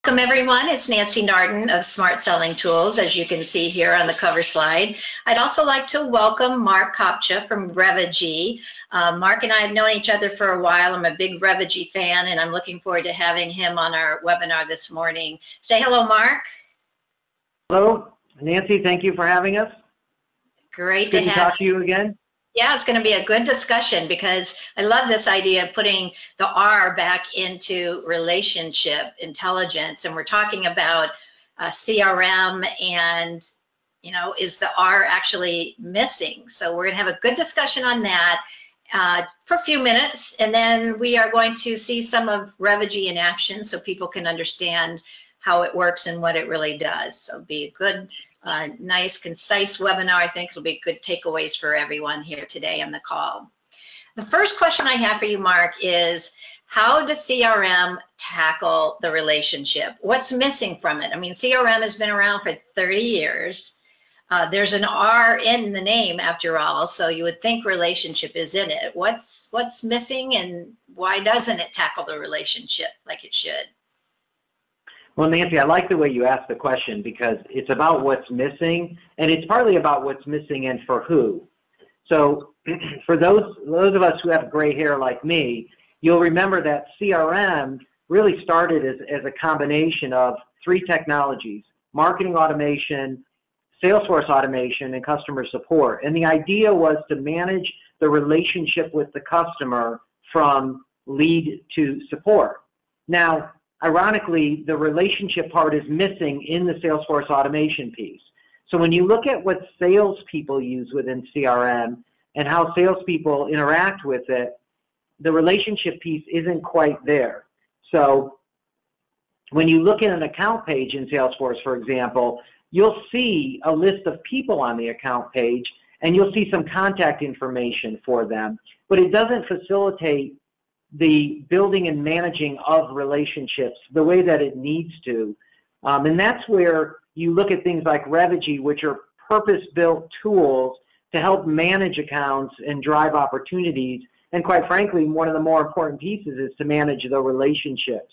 Welcome everyone, it's Nancy Narden of Smart Selling Tools, as you can see here on the cover slide. I'd also like to welcome Mark Kopcha from Revigy. Mark and I have known each other for a while. I'm a big Revigy fan and I'm looking forward to having him on our webinar this morning. Say hello, Mark. Hello, Nancy, thank you for having us. Great Good to talk to you again. Yeah, it's going to be a good discussion because I love this idea of putting the R back into relationship intelligence. And we're talking about CRM and, you know, is the R actually missing? So we're going to have a good discussion on that for a few minutes. And then we are going to see some of Revigy in action so people can understand how it works and what it really does. So it'll be a good nice, concise webinar. I think it'll be good takeaways for everyone here today on the call. The first question I have for you, Mark, is how does CRM tackle the relationship? What's missing from it? I mean, CRM has been around for 30 years. There's an R in the name after all, so you would think relationship is in it. What's missing and why doesn't it tackle the relationship like it should? Well, Nancy, I like the way you asked the question because it's about what's missing, and it's partly about what's missing and for who. So for those of us who have gray hair like me, you'll remember that CRM really started as a combination of three technologies: marketing automation, Salesforce automation, and customer support. And the idea was to manage the relationship with the customer from lead to support. Now, ironically, the relationship part is missing in the Salesforce automation piece. So when you look at what salespeople use within CRM and how salespeople interact with it, the relationship piece isn't quite there. So when you look at an account page in Salesforce, for example, you'll see a list of people on the account page and you'll see some contact information for them, but it doesn't facilitate the building and managing of relationships the way that it needs to. And that's where you look at things like Revigy, which are purpose-built tools to help manage accounts and drive opportunities. And quite frankly, one of the more important pieces is to manage the relationships.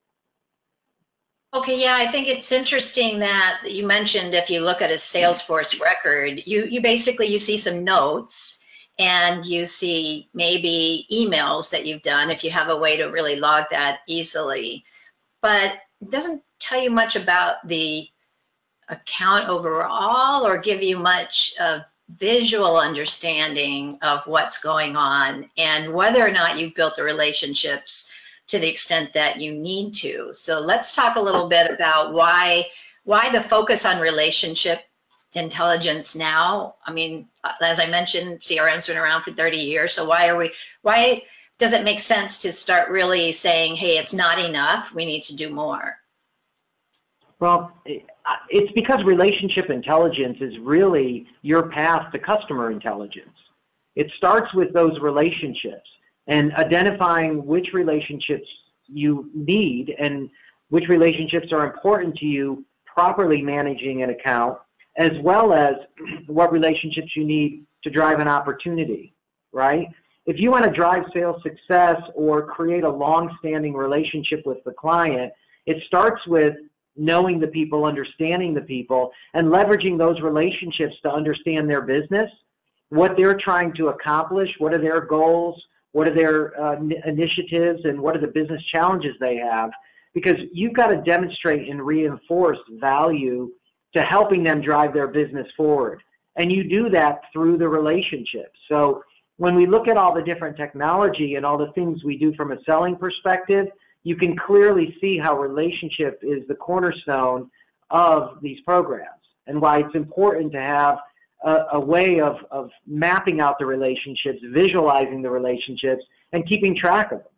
Okay, yeah, I think it's interesting that you mentioned if you look at a Salesforce record, you basically, you see some notes and you see maybe emails that you've done if you have a way to really log that easily. But it doesn't tell you much about the account overall or give you much of visual understanding of what's going on and whether or not you've built the relationships to the extent that you need to. So let's talk a little bit about why the focus on relationship intelligence now. I mean, as I mentioned, CRM's been around for 30 years. So why does it make sense to start really saying, hey, it's not enough, we need to do more? Well, it's because relationship intelligence is really your path to customer intelligence. It starts with those relationships and identifying which relationships you need and which relationships are important to you, properly managing an account, as well as what relationships you need to drive an opportunity, right? If you want to drive sales success or create a long-standing relationship with the client, it starts with knowing the people, understanding the people, and leveraging those relationships to understand their business, what they're trying to accomplish, what are their goals, what are their initiatives, and what are the business challenges they have, because you've got to demonstrate and reinforce value to helping them drive their business forward. And you do that through the relationships. So when we look at all the different technology and all the things we do from a selling perspective, you can clearly see how relationship is the cornerstone of these programs and why it's important to have a way of mapping out the relationships, visualizing the relationships, and keeping track of them.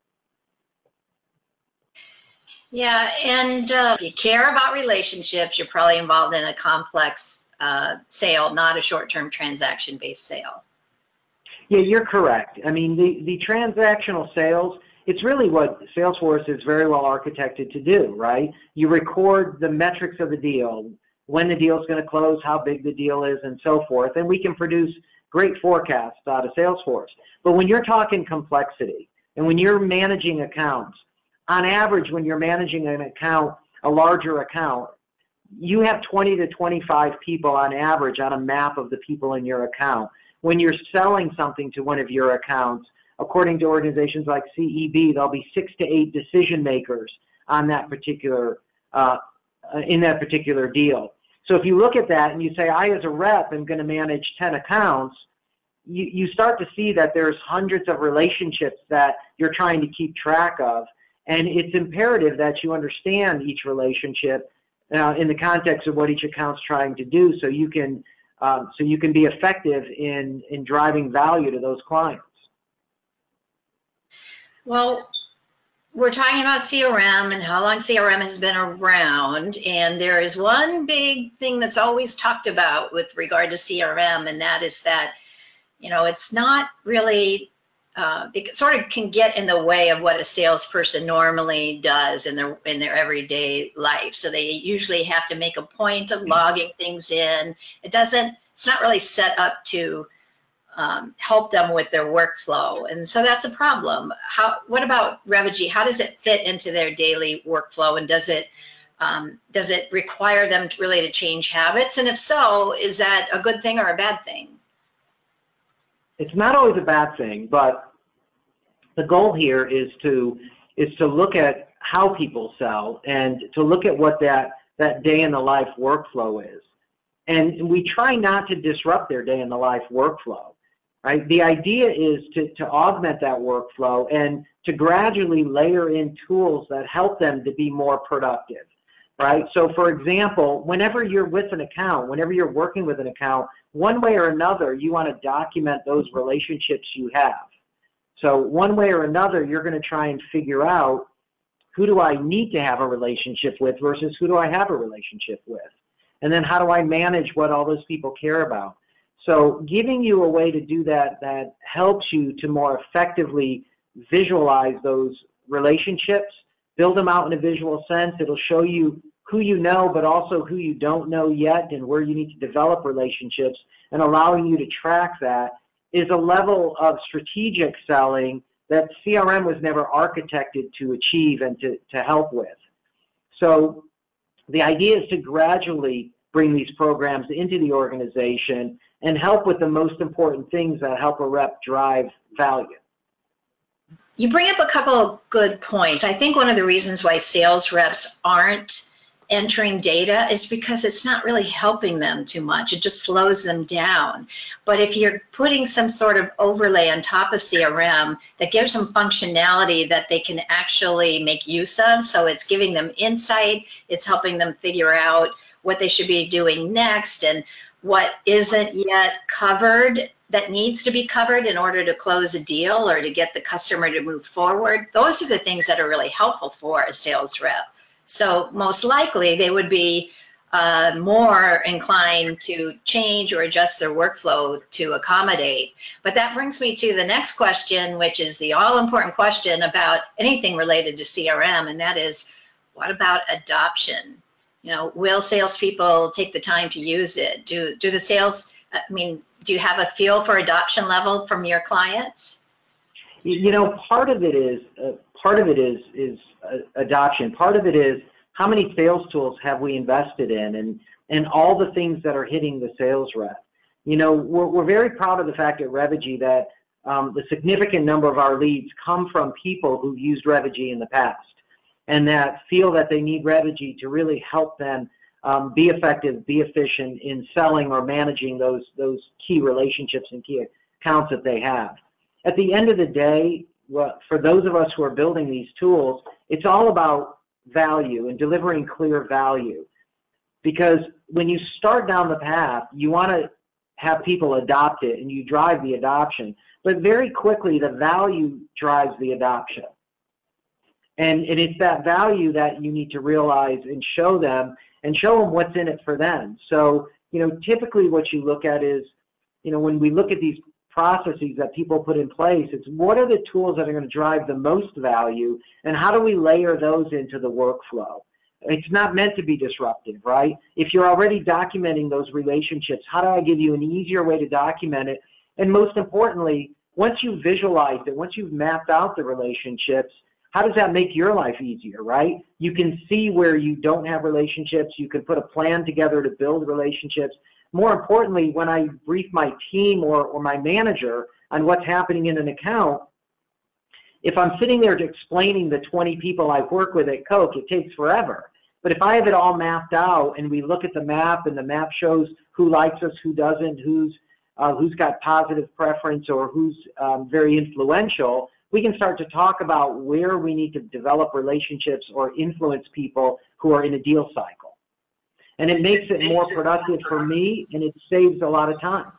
Yeah, and if you care about relationships, you're probably involved in a complex sale, not a short-term transaction-based sale. Yeah, you're correct. I mean, the transactional sales, it's really what Salesforce is very well architected to do, right? You record the metrics of the deal, when the deal is going to close, how big the deal is, and so forth, and we can produce great forecasts out of Salesforce. But when you're talking complexity, and when you're managing accounts, on average, when you're managing an account, a larger account, you have 20 to 25 people on average on a map of the people in your account. When you're selling something to one of your accounts, according to organizations like CEB, there'll be 6 to 8 decision makers on that particular, in that particular deal. So if you look at that and you say, I as a rep am going to manage 10 accounts, you start to see that there's hundreds of relationships that you're trying to keep track of. And it's imperative that you understand each relationship in the context of what each account's trying to do, so you can be effective in driving value to those clients. Well, we're talking about CRM and how long CRM has been around, and there is one big thing that's always talked about with regard to CRM, and that is that, you know, it's not really, it sort of can get in the way of what a salesperson normally does in their everyday life. So they usually have to make a point of logging things in. It's not really set up to help them with their workflow. And so that's a problem. What about Revigy? How does it fit into their daily workflow? And does it require them to change habits? And if so, is that a good thing or a bad thing? It's not always a bad thing, but the goal here is to look at how people sell and to look at what that day in the life workflow is. And we try not to disrupt their day in the life workflow, right? The idea is to augment that workflow and to gradually layer in tools that help them to be more productive, right? So for example, whenever you're with an account, whenever you're working with an account, one way or another, you want to document those relationships you have. So one way or another, you're going to try and figure out, who do I need to have a relationship with versus who do I have a relationship with? And then how do I manage what all those people care about? So giving you a way to do that helps you to more effectively visualize those relationships, build them out in a visual sense. It'll show you who you know, but also who you don't know yet and where you need to develop relationships, and allowing you to track that is a level of strategic selling that CRM was never architected to achieve and to help with. So the idea is to gradually bring these programs into the organization and help with the most important things that help a rep drive value. You bring up a couple of good points. I think one of the reasons why sales reps aren't entering data is because it's not really helping them too much. It just slows them down. But if you're putting some sort of overlay on top of CRM that gives them functionality that they can actually make use of, so it's giving them insight, it's helping them figure out what they should be doing next and what isn't yet covered that needs to be covered in order to close a deal or to get the customer to move forward, those are the things that are really helpful for a sales rep. So most likely they would be more inclined to change or adjust their workflow to accommodate. But that brings me to the next question, which is the all-important question about anything related to CRM, and that is, what about adoption? You know, will salespeople take the time to use it? Do you have a feel for adoption level from your clients? You know, part of it is adoption. Part of it is how many sales tools have we invested in, and all the things that are hitting the sales rep. You know, we're very proud of the fact at Revigy that the significant number of our leads come from people who've used Revigy in the past and that feel that they need Revigy to really help them be effective, be efficient in selling or managing those key relationships and key accounts that they have. At the end of the day, for those of us who are building these tools, it's all about value and delivering clear value. Because when you start down the path, you want to have people adopt it and you drive the adoption. But very quickly, the value drives the adoption. And it's that value that you need to realize and show them what's in it for them. So, you know, typically what you look at is, you know, when we look at these processes that people put in place, it's what are the tools that are going to drive the most value and how do we layer those into the workflow? It's not meant to be disruptive, right? If you're already documenting those relationships, how do I give you an easier way to document it? And most importantly, once you've visualized it, once you've mapped out the relationships, how does that make your life easier, right? You can see where you don't have relationships. You can put a plan together to build relationships. More importantly, when I brief my team or my manager on what's happening in an account, if I'm sitting there explaining the 20 people I've worked with at Coke, it takes forever. But if I have it all mapped out and we look at the map and the map shows who likes us, who doesn't, who's got positive preference or who's very influential, we can start to talk about where we need to develop relationships or influence people who are in a deal cycle. And it makes it more productive for me, and it saves a lot of time.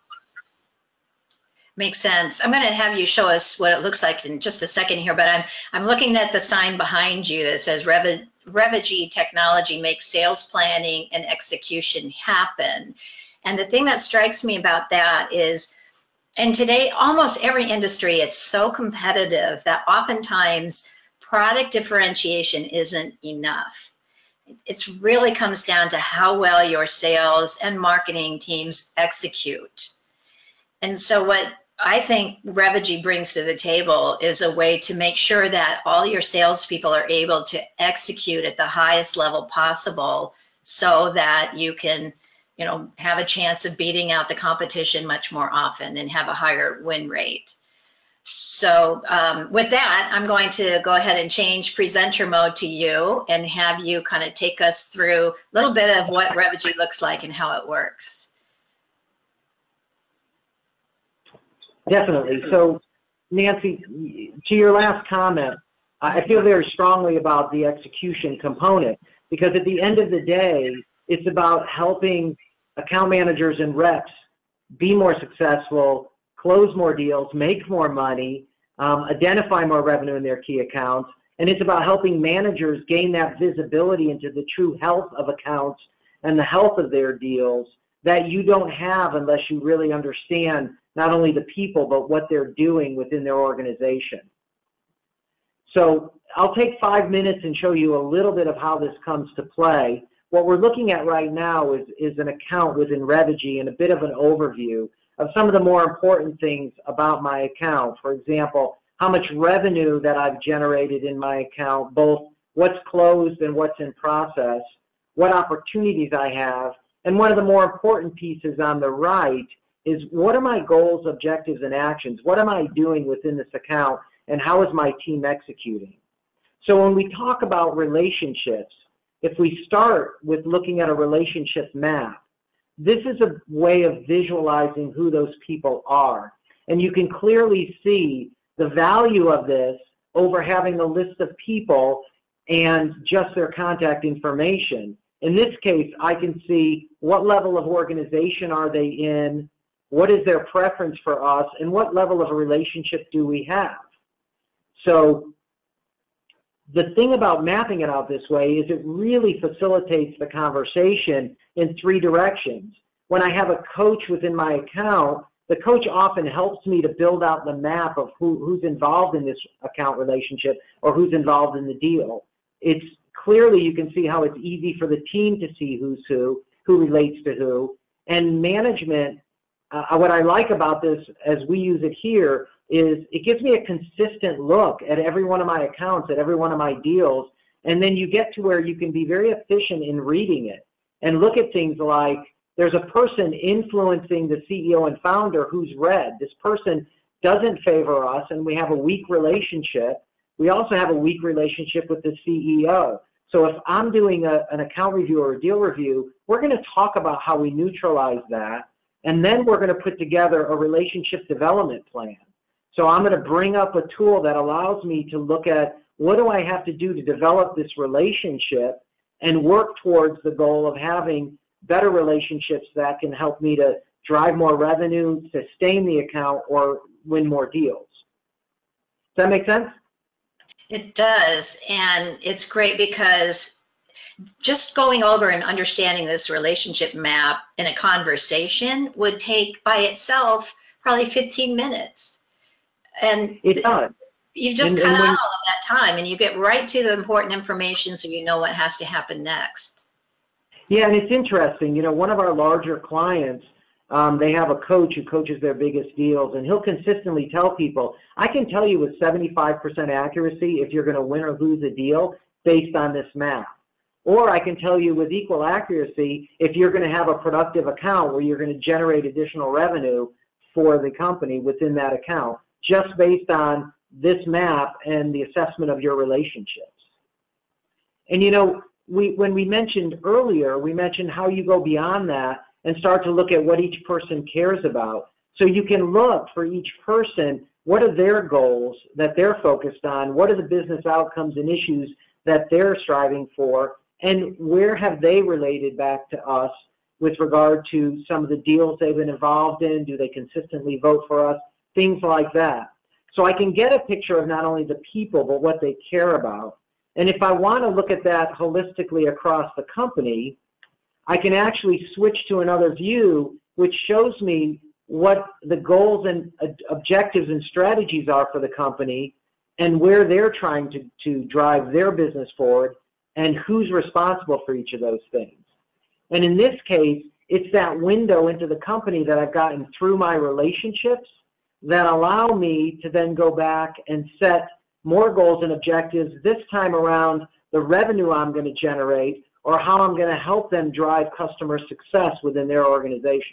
Makes sense. I'm going to have you show us what it looks like in just a second here, but I'm looking at the sign behind you that says Revigy Technology makes sales planning and execution happen. And the thing that strikes me about that is, and today, almost every industry, it's so competitive that oftentimes product differentiation isn't enough. It really comes down to how well your sales and marketing teams execute. And so what I think Revigy brings to the table is a way to make sure that all your salespeople are able to execute at the highest level possible so that you can, you know, have a chance of beating out the competition much more often and have a higher win rate. So with that, I'm going to go ahead and change presenter mode to you and have you kind of take us through a little bit of what Revigy looks like and how it works. Definitely. So, Nancy, to your last comment, I feel very strongly about the execution component, because at the end of the day, it's about helping account managers and reps be more successful, close more deals, make more money, identify more revenue in their key accounts. And it's about helping managers gain that visibility into the true health of accounts and the health of their deals that you don't have unless you really understand not only the people, but what they're doing within their organization. So I'll take 5 minutes and show you a little bit of how this comes to play. What we're looking at right now is an account within Revigy and a bit of an overview of some of the more important things about my account. For example, how much revenue that I've generated in my account, both what's closed and what's in process, what opportunities I have, and one of the more important pieces on the right is what are my goals, objectives, and actions? What am I doing within this account, and how is my team executing? So when we talk about relationships, if we start with looking at a relationship map, this is a way of visualizing who those people are. And you can clearly see the value of this over having a list of people and just their contact information. In this case, I can see what level of organization are they in, what is their preference for us, and what level of a relationship do we have. So the thing about mapping it out this way is it really facilitates the conversation in 3 directions. When I have a coach within my account, the coach often helps me to build out the map of who's involved in this account relationship or who's involved in the deal. It's clearly, you can see how it's easy for the team to see who's who relates to who. And management, what I like about this as we use it here is it gives me a consistent look at every one of my accounts, at every one of my deals, and then you get to where you can be very efficient in reading it and look at things like there's a person influencing the CEO and founder who's red. This person doesn't favor us, and we have a weak relationship. We also have a weak relationship with the CEO. So if I'm doing an account review or a deal review, we're going to talk about how we neutralize that, and then we're going to put together a relationship development plan. So I'm going to bring up a tool that allows me to look at what do I have to do to develop this relationship and work towards the goal of having better relationships that can help me to drive more revenue, sustain the account, or win more deals. Does that make sense? It does, and it's great because just going over and understanding this relationship map in a conversation would take by itself probably 15 minutes. And it does. You just cut out all of that time and you get right to the important information so you know what has to happen next. Yeah, and it's interesting. You know, one of our larger clients They have a coach who coaches their biggest deals, and he'll consistently tell people, I can tell you with 75% accuracy if you're going to win or lose a deal based on this map. Or I can tell you with equal accuracy if you're going to have a productive account where you're going to generate additional revenue for the company within that account, just based on this map and the assessment of your relationships. And you know, when we mentioned earlier, we mentioned how you go beyond that and start to look at what each person cares about. So you can look for each person, what are their goals that they're focused on, what are the business outcomes and issues that they're striving for, and where have they related back to us with regard to some of the deals they've been involved in, do they consistently vote for us, things like that. So I can get a picture of not only the people, but what they care about. And if I want to look at that holistically across the company, I can actually switch to another view, which shows me what the goals and objectives and strategies are for the company and where they're trying to drive their business forward and who's responsible for each of those things. And in this case, it's that window into the company that I've gotten through my relationships that allow me to then go back and set more goals and objectives, this time around the revenue I'm going to generate or how I'm going to help them drive customer success within their organization.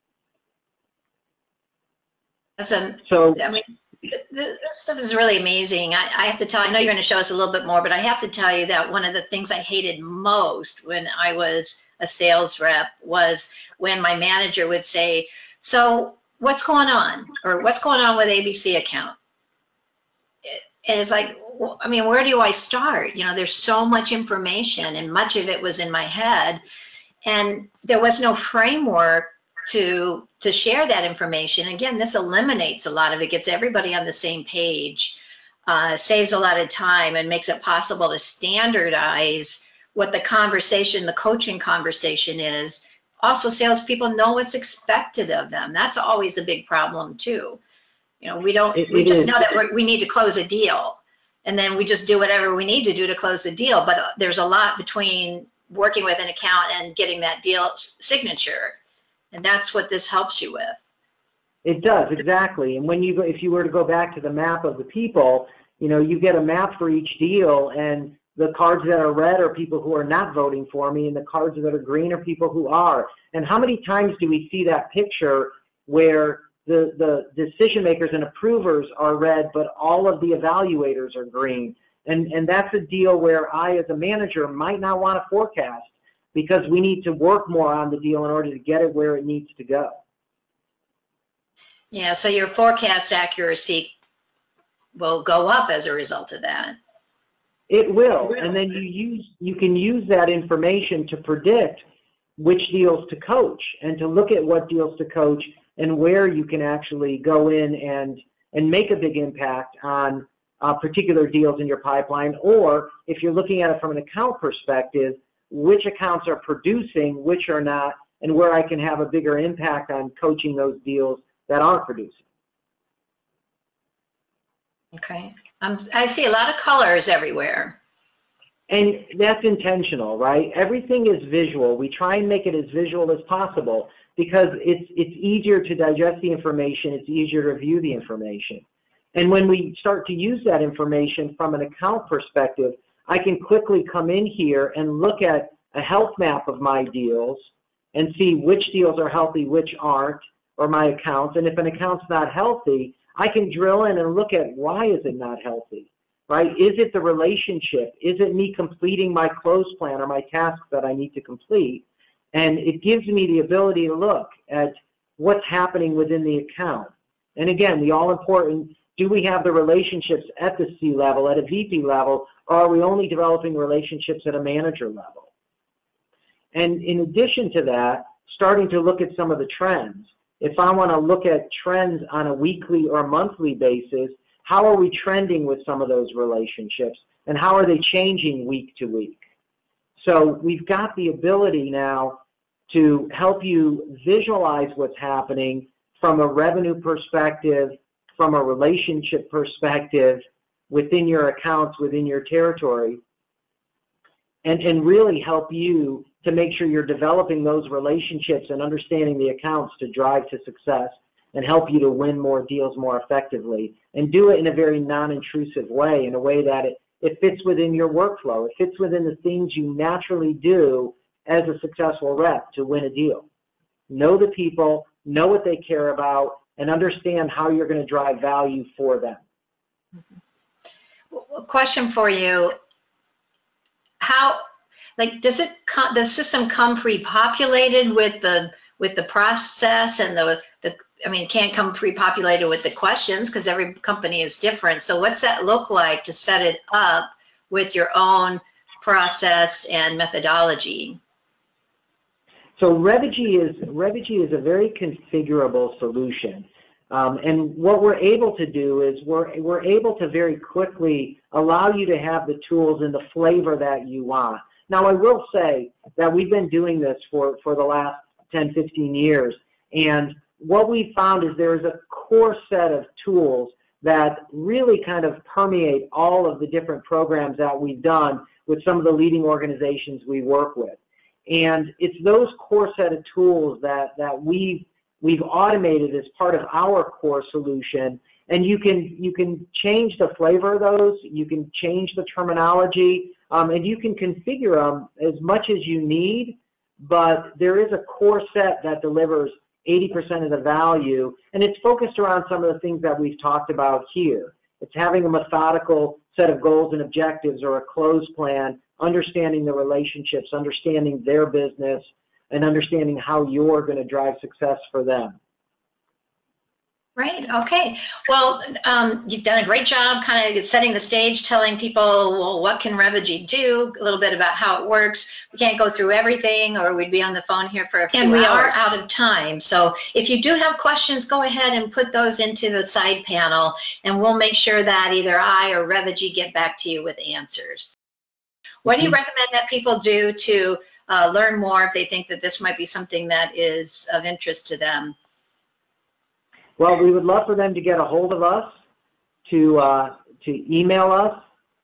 So, I mean, this stuff is really amazing. I have to tell you, I know you're going to show us a little bit more, but I have to tell you that one of the things I hated most when I was a sales rep was when my manager would say, so what's going on? Or what's going on with ABC account? And it's like, well, I mean, where do I start? You know, there's so much information and much of it was in my head and there was no framework to share that information. Again, this eliminates a lot of it, gets everybody on the same page, saves a lot of time and makes it possible to standardize what the conversation, the coaching conversation is. Also, salespeople know what's expected of them. That's always a big problem too. You know, we just know that we need to close a deal and then we just do whatever we need to do to close the deal. But there's a lot between working with an account and getting that deal signature. And that's what this helps you with. It does, exactly. And when you go, if you were to go back to the map of the people, you know, you get a map for each deal, and the cards that are red are people who are not voting for me, and the cards that are green are people who are. And how many times do we see that picture where the decision makers and approvers are red, but all of the evaluators are green? And that's a deal where I, as a manager, might not want to forecast, because we need to work more on the deal in order to get it where it needs to go. Yeah, so your forecast accuracy will go up as a result of that. It will, and then you can use that information to predict which deals to coach and to look at what deals to coach and where you can actually go in and make a big impact on particular deals in your pipeline, or if you're looking at it from an account perspective, which accounts are producing, which are not, and where I can have a bigger impact on coaching those deals that aren't producing. Okay. I see a lot of colors everywhere. And that's intentional, right? Everything is visual. We try and make it as visual as possible because it's easier to digest the information, it's easier to view the information. And when we start to use that information from an account perspective, I can quickly come in here and look at a health map of my deals and see which deals are healthy, which aren't, or my accounts. And if an account's not healthy, I can drill in and look at why is it not healthy, right? Is it the relationship? Is it me completing my close plan or my tasks that I need to complete? And it gives me the ability to look at what's happening within the account. And again, the all-important, do we have the relationships at the C level, at a VP level, or are we only developing relationships at a manager level? And in addition to that, starting to look at some of the trends. If I want to look at trends on a weekly or monthly basis, how are we trending with some of those relationships? And how are they changing week to week? So we've got the ability now to help you visualize what's happening from a revenue perspective, from a relationship perspective, within your accounts, within your territory, and really help you to make sure you're developing those relationships and understanding the accounts to drive to success and help you to win more deals more effectively, and do it in a very non-intrusive way, in a way that it fits within your workflow. It fits within the things you naturally do as a successful rep to win a deal. Know the people, know what they care about, and understand how you're going to drive value for them. Question for you. How, like, does the system come pre-populated with the process and I mean, it can't come pre-populated with the questions because every company is different. So what's that look like to set it up with your own process and methodology? So Revigy is a very configurable solution. And what we're able to do is we're able to very quickly allow you to have the tools in the flavor that you want. Now, I will say that we've been doing this for the last 10, 15 years, and what we found is there is a core set of tools that really kind of permeate all of the different programs that we've done with some of the leading organizations we work with. And it's those core set of tools that we've automated as part of our core solution. And you can change the flavor of those, you can change the terminology, and you can configure them as much as you need, but there is a core set that delivers 80% of the value, and it's focused around some of the things that we've talked about here. It's having a methodical set of goals and objectives or a close plan, understanding the relationships, understanding their business, and understanding how you're going to drive success for them. Right. Okay. Well, you've done a great job kind of setting the stage, telling people, well, what can Revigy do, a little bit about how it works. We can't go through everything or we'd be on the phone here for a few hours. And we are out of time. So if you do have questions, go ahead and put those into the side panel and we'll make sure that either I or Revigy get back to you with answers. What do you recommend that people do to learn more if they think that this might be something that is of interest to them? Well, we would love for them to get a hold of us, to email us,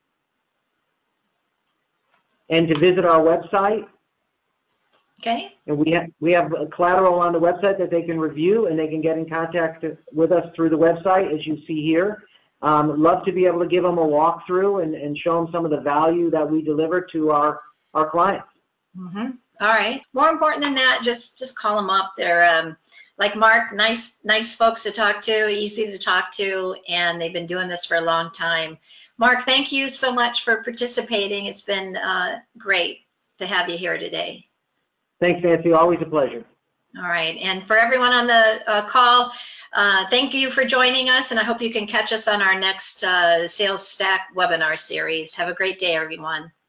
and to visit our website. Okay. And we have collateral on the website that they can review, and they can get in contact with us through the website, as you see here. Love to be able to give them a walkthrough and show them some of the value that we deliver to our clients. Mm-hmm. All right. More important than that, just call them up. They're like Mark, nice folks to talk to, easy to talk to, and they've been doing this for a long time. Mark, thank you so much for participating. It's been great to have you here today. Thanks, Nancy. Always a pleasure. All right. And for everyone on the call, thank you for joining us, and I hope you can catch us on our next Sales Stack webinar series. Have a great day, everyone.